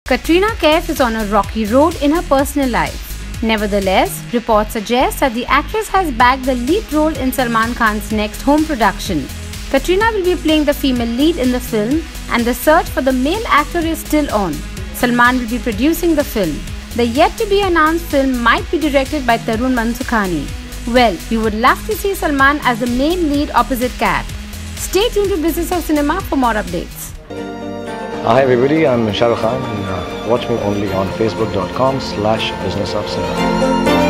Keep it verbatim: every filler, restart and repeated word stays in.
Katrina Kaif is on a rocky road in her personal life. Nevertheless, reports suggest that the actress has bagged the lead role in Salman Khan's next home production. Katrina will be playing the female lead in the film, and the search for the male actor is still on. Salman will be producing the film. The yet-to-be-announced film might be directed by Tarun Mansukhani. Well, we would love to see Salman as the main lead opposite Kat. Stay tuned to Business of Cinema for more updates. Hi everybody, I'm Shah Rukh Khan and uh, watch me only on facebook dot com slash business of cinema.